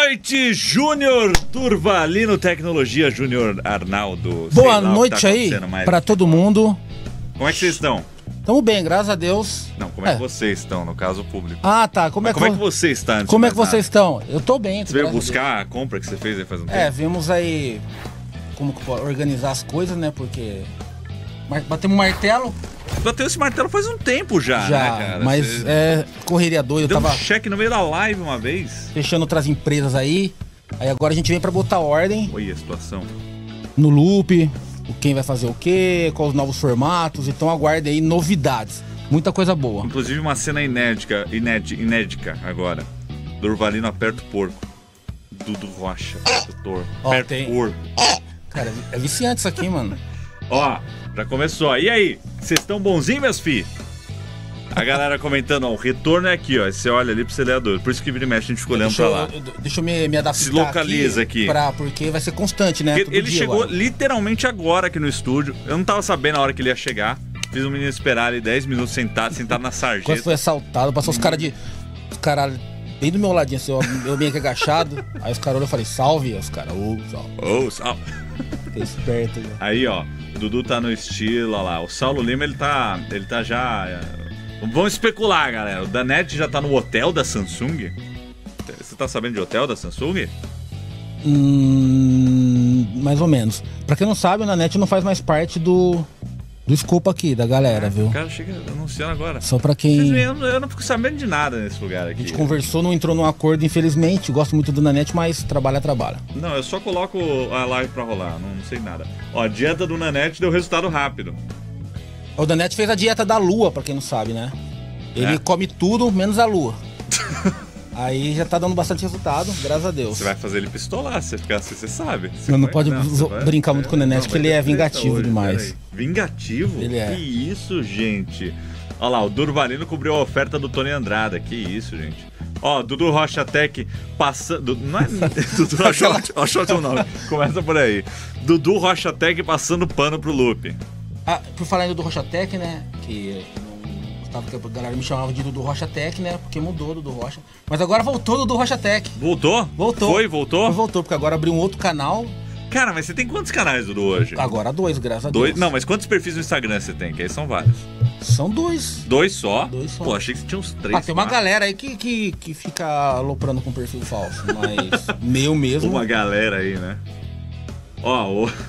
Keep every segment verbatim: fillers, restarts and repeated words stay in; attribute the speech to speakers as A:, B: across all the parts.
A: noite, Júnior Durvalino Tecnologia, Júnior Arnaldo.
B: Boa noite tá aí pra todo mundo.
A: Como é que vocês estão?
B: Tamo bem, graças a Deus.
A: Não, como é, é que vocês estão, no caso público?
B: Ah, tá. Como é, que,
A: como
B: vo...
A: é que você está?
B: Como é que vocês estão? Eu tô bem.
A: Você veio buscar a, a compra que você fez aí faz um tempo?
B: É, vimos aí como organizar as coisas, né? Porque batemos um martelo.
A: Bateu esse martelo faz um tempo já,
B: já
A: né, cara?
B: Mas Você... é correria doida.
A: Deu
B: eu tava
A: um cheque no meio da live uma vez.
B: Fechando outras empresas aí. Aí agora a gente vem pra botar ordem.
A: Olha a situação.
B: No loop, quem vai fazer o quê, quais os novos formatos. Então aguarde aí novidades. Muita coisa boa.
A: Inclusive uma cena inédita, inédita, inédita agora. Durvalino aperta o porco. Dudu Rocha, tutor. Aperta o porco.
B: Cara, é viciante isso aqui, mano.
A: Ó, já começou. E aí, vocês estão bonzinhos, meus filhos? A galera comentando, ó, o retorno é aqui, ó. Você olha ali pra você ler a dor. Por isso que vira e mexe, a gente ficou olhando pra lá.
B: Eu, deixa eu me, me adaptar.
A: Se localiza aqui. aqui.
B: Pra, porque vai ser constante, né?
A: Ele, ele chegou agora. literalmente agora aqui no estúdio. Eu não tava sabendo a hora que ele ia chegar. Fiz o menino esperar ali dez minutos sentado, sentado na sarjeta.
B: Quando foi assaltado, passou os caras de. Os caras bem do meu ladinho, assim, eu, eu bem aqui agachado. Aí os caras olham e eu falei, salve. Aí os caras, ô, oh, salve.
A: Ô, oh, salve.
B: Fiquei esperto. Já.
A: Aí, ó, o Dudu tá no estilo, ó lá. O Saulo Lima, ele tá. Ele tá já. Vamos especular, galera. O Danete já tá no hotel da Samsung. Você tá sabendo de hotel da Samsung?
B: Hum, mais ou menos. Pra quem não sabe, o Nanete não faz mais parte do. Do escopo aqui, da galera, é, viu?
A: O cara chega anunciando agora.
B: Só pra quem...
A: Eu não, eu não fico sabendo de nada nesse lugar aqui.
B: A gente conversou, não entrou num acordo, infelizmente. Gosto muito do Nanete, mas trabalha, trabalha.
A: Não, eu só coloco a live pra rolar, não, não sei nada. Ó, a dieta do Nanete deu resultado rápido.
B: O Nanete fez a dieta da lua, pra quem não sabe, né? Ele é. come tudo, menos a lua. Aí já tá dando bastante resultado, graças a Deus.
A: Você vai fazer ele pistolar, se você ficar assim, você sabe. Você
B: não, não
A: vai,
B: pode
A: não,
B: brincar
A: vai,
B: muito com o Nanete, porque ele é vingativo hoje, demais.
A: Vingativo?
B: Ele é.
A: Que isso, gente? Olha lá, o Durvalino cobriu a oferta do Tony Andrada. Que isso, gente? Ó, Dudu Rocha Tech passando... Não é... Dudu Rocha... Rocha é o nome. Começa por aí. Dudu Rocha Tech passando pano pro loop.
B: Ah, por falar em Dudu Rocha Tech, né? Que... Que a galera me chamava de Dudu Rocha Tech, né? Porque mudou Dudu Rocha. Mas agora voltou Dudu Rocha Tech.
A: Voltou?
B: Voltou.
A: Foi, voltou?
B: Foi, voltou, porque agora abriu um outro canal.
A: Cara, mas você tem quantos canais, Dudu, hoje?
B: Agora dois, graças a
A: dois?
B: Deus.
A: Não, mas quantos perfis no Instagram você tem? Que aí são vários.
B: São dois.
A: Dois só?
B: Dois só.
A: Pô, achei que você tinha uns três.
B: Ah, tem uma quatro. galera aí que, que, que fica aloprando com perfil falso. Mas meu mesmo...
A: Uma galera aí, né? Ó, o...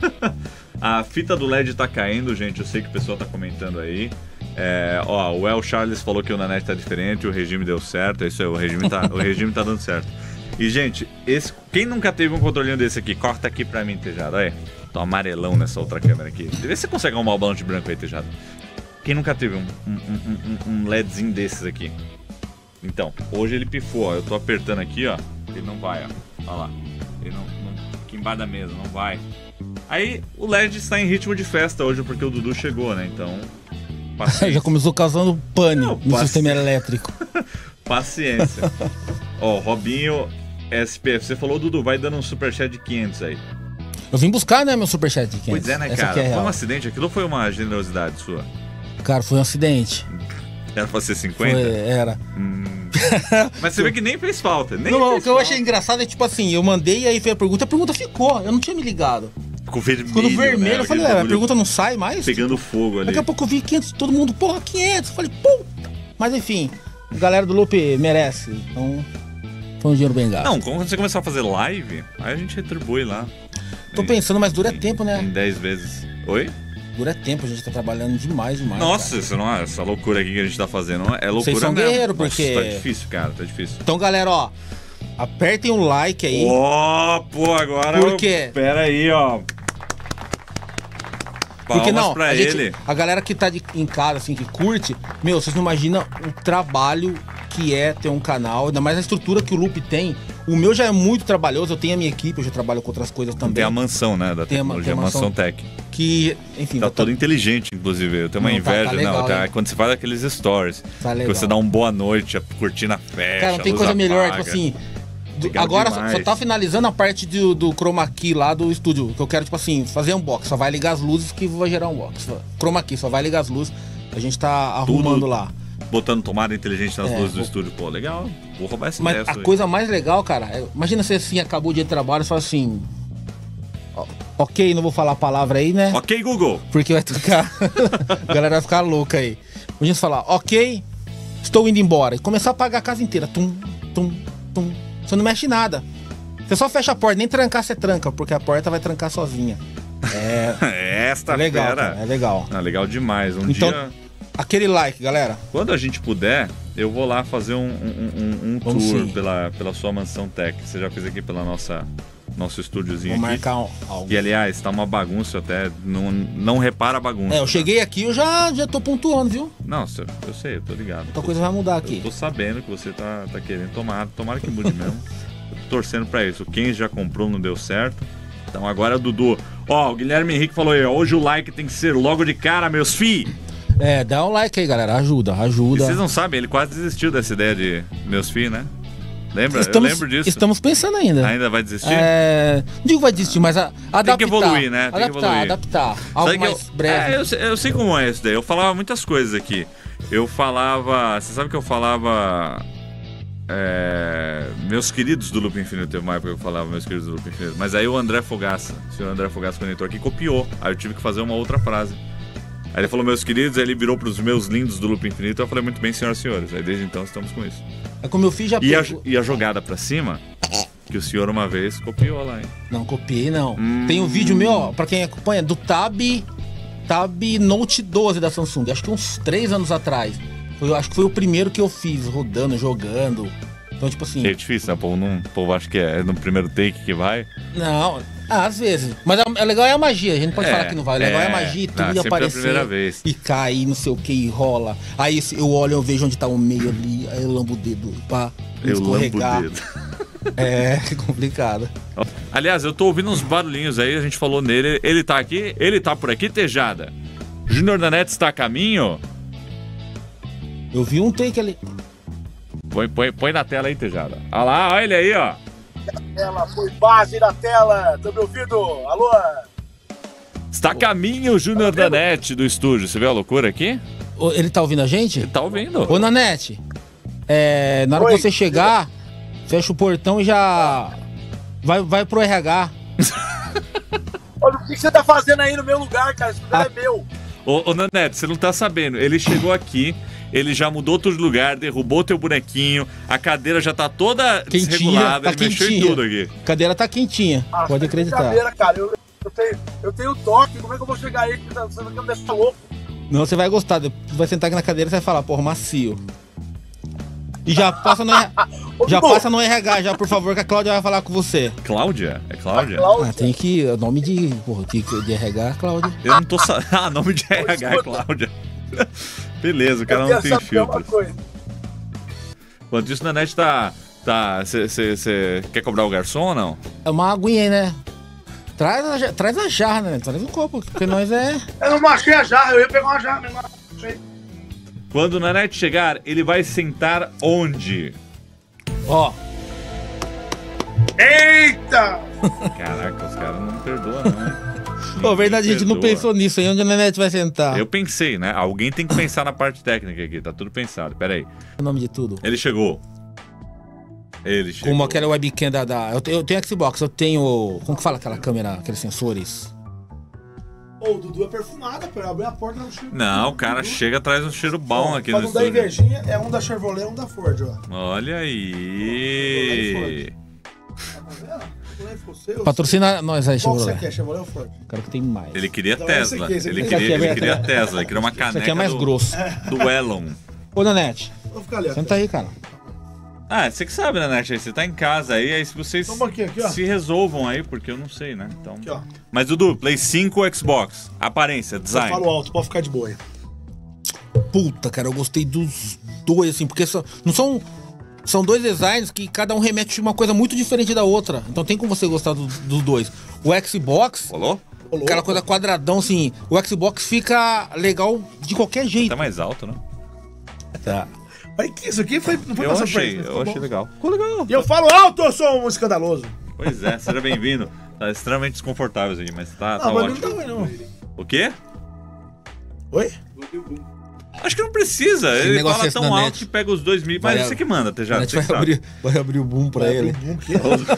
A: a fita do L E D tá caindo, gente. Eu sei que o pessoal tá comentando aí. É, ó, o El Charles falou que o Nanete tá diferente, o regime deu certo, é isso aí, o regime tá, o regime tá dando certo. E, gente, esse, quem nunca teve um controlinho desse aqui, corta aqui pra mim, Tejado, olha aí. Tô amarelão nessa outra câmera aqui. Vê se você consegue arrumar o balão de branco aí, Tejado. Quem nunca teve um, um, um, um LEDzinho desses aqui? Então, hoje ele pifou, ó, eu tô apertando aqui, ó, ele não vai, ó, olha lá. Ele não, não, aqui embaixo da mesa, não vai. Aí, o L E D está em ritmo de festa hoje, porque o Dudu chegou, né, então...
B: Já começou causando pane
A: Não,
B: no
A: paci...
B: sistema elétrico.
A: Paciência. Ó, Robinho S P F, você falou, Dudu, vai dando um superchat de quinhentos aí.
B: Eu vim buscar, né, meu superchat de quinhentos.
A: Pois é, né,
B: Essa
A: cara?
B: é
A: foi
B: real.
A: um acidente aquilo ou foi uma generosidade sua?
B: Cara, foi um acidente.
A: Era pra ser cinquenta?
B: Foi, era.
A: Hum. Mas você vê que nem fez falta. Nem
B: não,
A: fez
B: o que eu
A: falta.
B: achei engraçado é tipo assim, eu mandei e aí veio a pergunta, a pergunta ficou, eu não tinha me ligado.
A: Ficou vermelho,
B: Ficou no vermelho,
A: né?
B: eu falei, é, a pergunta não sai mais?
A: Pegando
B: tipo,
A: fogo ali.
B: Daqui a pouco eu vi quinhentos, todo mundo, porra, quinhentos. Eu falei, puta. Mas enfim, a galera do Loop merece. Então, foi um dinheiro bem gasto.
A: Não, quando você começar a fazer live, aí a gente retribui lá.
B: Tô
A: em,
B: pensando, mas dura
A: em,
B: tempo, né?
A: Em dez vezes. Oi?
B: Dura tempo, a gente tá trabalhando demais, demais.
A: Nossa, isso não é, essa loucura aqui que a gente tá fazendo é loucura.
B: Vocês são
A: mesmo.
B: guerreiros, porque...
A: Nossa, tá difícil, cara, tá difícil.
B: Então, galera, ó, apertem o like aí.
A: Ó, oh, pô, agora...
B: Por quê?
A: Eu... Pera aí, ó.
B: Porque
A: Palmas
B: não,
A: pra
B: a,
A: ele.
B: gente, a galera que tá de, em casa, assim, que curte, meu, vocês não imaginam o trabalho que é ter um canal, ainda mais a estrutura que o Loop tem. O meu já é muito trabalhoso, eu tenho a minha equipe, eu já trabalho com outras coisas também.
A: Tem a mansão, né, da
B: tem
A: tecnologia,
B: a,
A: a mansão,
B: mansão
A: Tech.
B: Que, enfim...
A: Tá
B: tá
A: todo inteligente, inclusive. Eu tenho uma
B: não,
A: inveja,
B: tá, tá legal,
A: não, tá,
B: hein?
A: quando você faz aqueles stories,
B: Tá legal.
A: que você dá um boa noite, curtindo a festa,
B: Cara, não tem
A: a luz
B: coisa melhor,
A: apaga.
B: tipo assim... Do,
A: Legal
B: agora só,
A: demais.
B: só tá finalizando a parte do, do chroma key lá do estúdio, que eu quero, tipo assim, fazer unbox. Só vai ligar as luzes que vai gerar unbox. Chroma key, só vai ligar as luzes. A gente tá arrumando
A: Tudo.
B: lá.
A: botando tomada inteligente nas
B: É,
A: luzes do
B: vou-
A: estúdio. Pô, legal. Vou roubar essa
B: Mas
A: ideia.
B: a
A: sua aí.
B: coisa mais legal, cara, é- imagina você assim, acabou o dia de trabalho e fala assim. ó, Ok, não vou falar a palavra aí, né?
A: Ok, Google.
B: Porque vai ficar. A galera vai ficar louca aí. Imagina você falar, ok, estou indo embora. E começar a apagar a casa inteira. Tum, tum, tum. Você não mexe em nada. Você só fecha a porta, nem trancar você tranca, porque a porta vai trancar sozinha. É,
A: Esta
B: é legal,
A: fera.
B: cara, é legal.
A: Ah, legal demais. Um
B: Então-
A: dia,
B: Aquele like, galera.
A: quando a gente puder, eu vou lá fazer um, um, um- um
B: Vamos
A: tour
B: sim.
A: pela, pela sua mansão tech. Você já fez aqui pela nossa nosso estúdiozinho
B: Vou
A: aqui.
B: marcar um- algo.
A: E aliás, tá uma bagunça até. Não, não repara a bagunça.
B: É, eu
A: tá?
B: cheguei aqui, eu já, já tô pontuando, viu?
A: Não, eu eu sei, eu tô ligado.
B: Outra coisa vai mudar
A: Eu
B: aqui.
A: tô sabendo que você tá, tá querendo tomar. Tomara que mude mesmo. Eu tô torcendo pra isso. Quem já comprou não deu certo. Então agora, Dudu. Ó, o Guilherme Henrique falou aí, ó, hoje o like tem que ser logo de cara, meus fi.
B: É, dá um like aí, galera. Ajuda,
A: E
B: ajuda.
A: vocês não sabem, ele quase desistiu dessa ideia de meus fi, né? Lembra?
B: Estamos,
A: eu lembro disso.
B: estamos pensando ainda.
A: Ainda vai desistir?
B: É, não digo vai desistir, mas a, adaptar.
A: que evoluir, né? Tem que
B: adaptar,
A: evoluir.
B: adaptar. Algo
A: Sabe que
B: mais
A: eu,
B: breve.
A: É, eu, sei- eu sei como é isso daí. Eu falava muitas coisas aqui. Eu falava. Você sabe que eu falava. é, meus queridos do Loop Infinito. Teve uma época que eu falava meus queridos do Loop Infinito. Mas aí o André Fogaça, o senhor André Fogaça, quando entrou aqui, copiou. Aí eu tive que fazer uma outra frase. Aí ele falou meus queridos, aí ele virou pros meus lindos do Loop Infinito. Eu falei muito bem, senhoras e senhores. Aí desde então estamos com isso.
B: É como eu fiz já
A: E a,
B: pegou-
A: e a jogada pra cima, que o senhor uma vez copiou lá, hein?
B: Não, copiei não.
A: Hum.
B: Tem um vídeo meu, ó, pra quem acompanha, do Tab, Tab Note doze da Samsung. Acho que uns três anos atrás. Foi, eu acho que foi o primeiro que eu fiz, rodando, jogando. Então, tipo assim.
A: É difícil, né? O povo, não, o povo acha que é no primeiro take que vai.
B: Não, ah, às vezes. Mas é, é legal é a magia. A gente não pode
A: É,
B: falar que não vai. O legal é,
A: é.
B: a magia, tudo
A: Não,
B: ia
A: sempre é a
B: aparecer.
A: primeira vez.
B: E cai, não sei o que, e rola. Aí se- eu olho, eu vejo onde tá o meio ali. Aí eu lambo o dedo pra não
A: Eu lambo o
B: escorregar.
A: dedo.
B: É complicado.
A: Aliás, eu tô ouvindo uns barulhinhos aí, a gente falou nele. Ele tá aqui? Ele tá por aqui, Tejada? Júnior da Net está a caminho?
B: Eu vi um take ali.
A: Põe, põe, põe na tela aí, Tejada. Olha lá, olha ele aí, ó.
C: Ela foi base na tela. Tá me ouvindo? Alô?
A: Está a caminho o Júnior da Net do estúdio. Você viu a loucura aqui?
B: Ô, ele tá ouvindo a gente?
A: Ele tá ouvindo.
B: Ô, Nanete, é, na hora
C: Oi.
B: que você chegar, fecha o portão e já vai, vai pro R H.
C: Olha, o que você tá fazendo aí no meu lugar, cara? Esse lugar é meu.
A: Ô, ô Nanete, você não tá sabendo. Ele chegou aqui, ele já mudou todo lugar, derrubou teu bonequinho, a cadeira já tá toda
B: Quentinha,
A: desregulada,
B: tá
A: ele mexeu em
B: quentinha.
A: tudo aqui.
B: A cadeira tá quentinha,
C: Ah,
B: pode
C: tá de
B: acreditar.
C: brincadeira, cara. Eu, eu, tenho, eu tenho toque. Como é que eu vou chegar aí? Você vai me deixar louco?
B: Não, você vai gostar. Depois vai sentar aqui na cadeira e você vai falar, porra, macio. E já passa no, R-
C: Ô,
B: já
C: Dudu,
B: passa no R H já, por favor, que a Cláudia vai falar com você.
A: Cláudia? É Cláudia?
C: Cláudia.
B: Ah, tem que. O nome de. Porra, de, de R H, Cláudia.
A: Eu não tô sabendo. Ah, nome de R H é Cláudia. Beleza, o cara
C: eu
A: não
C: quero
A: tem
C: saber uma
A: filtro.
C: coisa.
A: Enquanto isso, na net tá. tá Você quer cobrar o garçom ou não?
B: É uma aguinha aí, né? Traz a, ja- traz a jarra, né? Traz o copo, porque nós é.
C: Eu não achei a jarra. Eu ia pegar uma jarra mesmo. Achei.
A: Quando o Nanete chegar, ele vai sentar onde?
B: Ó,
C: Eita!
A: Caraca, os caras não perdoam, não, hein?
B: Ô, verdade, a gente não
A: Perdoa.
B: pensou nisso aí. Onde a Nanete vai sentar?
A: Eu pensei, né? Alguém tem que pensar na parte técnica aqui, tá tudo pensado. Pera aí.
B: O nome de tudo.
A: Ele chegou. Ele chegou.
B: Como aquela webcam da. da eu, tenho, eu tenho Xbox, eu tenho. Como que fala aquela câmera, aqueles sensores?
C: Ô, o Dudu é perfumada, pra abrir a porta não cheiro.
A: Não, o cara chega traz um cheiro bom aqui
C: pra
A: no
C: não dar
A: estúdio.
C: invejinha, é um da Chevrolet e um da Ford, ó.
A: Olha aí.
C: Tá vendo? Chevrolet foi o seu?
B: Patrocina nós aí,
C: Qual que você
B: Chevrolet.
C: quer, Chevrolet ou Ford?
B: Quero que tem mais.
A: Ele queria
C: Então, esse
A: Tesla.
C: aqui, esse aqui.
A: Ele
C: Esse
A: queria,
B: aqui é
A: ele queria
B: bem-
A: Tesla. Ele queria uma caneca
B: Isso aqui é mais
A: do,
B: grosso.
A: do Elon.
B: Ô, Nanete,
C: Vou ficar ali, ó.
B: senta aí, cara.
A: Ah, você que sabe, né, Nath? Você tá em casa aí, aí se vocês
C: Só um pouquinho aqui, ó.
A: se resolvam aí, porque eu não sei, né? Então...
C: Aqui, ó.
A: Mas, Dudu, Play cinco ou Xbox? Aparência,
C: Eu
A: design.
C: falo alto, pode ficar de boa aí.
B: Puta, cara, eu gostei dos dois, assim, porque são, não são. São dois designs que cada um remete a uma coisa muito diferente da outra. Então tem como você gostar do- dos dois. O Xbox,
A: Falou?
B: aquela coisa quadradão, assim. O Xbox fica legal de qualquer jeito.
A: Tá mais alto, né?
B: Tá.
C: Mas que isso aqui foi, não foi
A: Eu
C: uma
A: achei,
C: surpresa,
A: eu
C: ficou
A: achei
C: bom.
A: legal. Ficou legal.
C: E eu falo alto, eu sou um escandaloso.
A: Pois é, seja bem-vindo. Tá extremamente desconfortável isso aí, mas tá,
C: Ah,
A: tá
C: mas
A: ótimo.
C: não tá ruim, não.
A: O quê?
C: Oi?
A: Acho que não precisa.
B: Esse
A: Ele
B: negócio
A: fala
B: desse
A: tão
B: da
A: alto
B: net.
A: que pega os dois mil. Mas
B: Vai-
A: você que manda, até já.
B: A gente
A: você
B: vai
A: que sabe.
B: abrir, vai abrir o boom pra ele.
C: Um quê?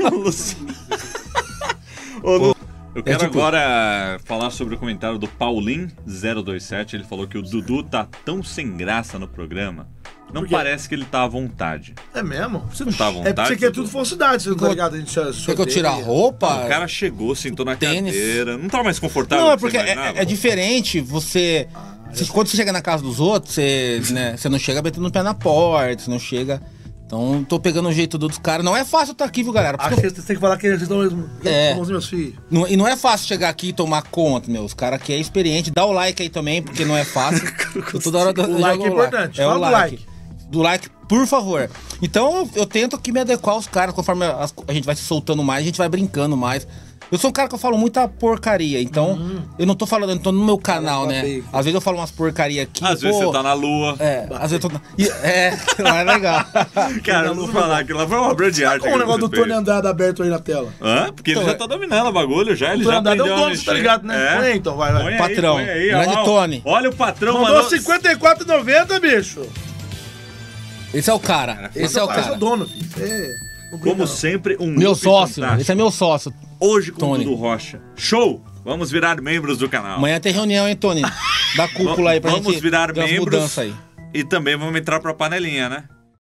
A: Ô, Eu quero
B: tipo-
A: agora falar sobre o comentário do Paulin zero dois sete. Ele falou que o Dudu tá tão sem graça no programa. Não
C: Por quê?
A: parece que ele tá à vontade.
C: É mesmo?
A: Você não tá à
C: É
A: vontade?
C: porque aqui é
A: Dudu?
C: tudo falsidade, você não tá
B: eu-
C: ligado? A gente só- só
B: Quer que eu tire a
C: odeia.
B: roupa?
A: O cara chegou, sentou na
B: Tênis.
A: cadeira. Não tá mais confortável
B: Não, é
A: do que você
B: porque é,
A: imaginava?
B: é diferente você, você- Quando você chega na casa dos outros, você, né, você não chega batendo o pé na porta, você não chega. Então, tô pegando o jeito dos caras. Não é fácil estar aqui, viu, galera? Porque
C: Acho que vocês têm que falar que eles estão mesmo.
B: É.
C: Somos meus filhos.
B: não- e não é fácil chegar aqui e tomar conta, meu. Os caras aqui é experiente. Dá o like aí também, porque não é fácil. Eu toda hora eu
C: O like
B: jogo
C: é importante.
B: É
C: Fala
B: o
C: do
B: like.
C: like.
B: Do like, por favor. Então, eu, eu tento aqui me adequar aos caras. Conforme as- a gente vai se soltando mais, a gente vai brincando mais. Eu sou um cara que eu falo muita porcaria, então eu não tô falando, eu não tô no meu canal,
C: Fala
B: né?
C: bacon.
B: Às vezes eu falo umas porcaria aqui.
A: Às vezes
B: pô,
A: você tá na lua.
B: É, às vezes eu tô. na- e- É, não é legal.
A: Cara, eu vou falar que lá foi uma obra de arte.
C: Como o
A: que
C: negócio do
A: você
C: Tony
A: fez.
C: Andrade aberto aí na tela.
A: Hã? Porque ele
B: Então,
A: já tá dominando o bagulho, já. Ele
C: O Tony
A: já
C: Andrade é o
A: aprendeu a
C: dono, você tá
A: mexer.
C: ligado, né?
A: É.
C: Põe aí, então, vai, vai.
A: Põe aí,
B: Patrão,
A: põe aí,
B: grande
A: olha lá, ó.
B: Tony.
A: Olha o patrão,
C: Mandou
A: mandou...
C: cinquenta e quatro reais e noventa, bicho.
B: Esse é o cara. Esse é o
C: esse é
B: cara.
C: o dono, filho. É, não brinca,
A: Como
C: não.
A: sempre, um
B: Meu
A: loop
B: sócio.
A: fantástico.
B: Esse é meu sócio.
A: Hoje com o
B: Tony.
A: Dudu Rocha. Show! Vamos virar membros do canal.
B: Amanhã tem reunião, hein, Tony? Da cúpula aí pra
A: Vamos
B: gente.
A: virar
B: ter umas
A: membros.
B: mudanças aí.
A: E também vamos entrar pra panelinha, né?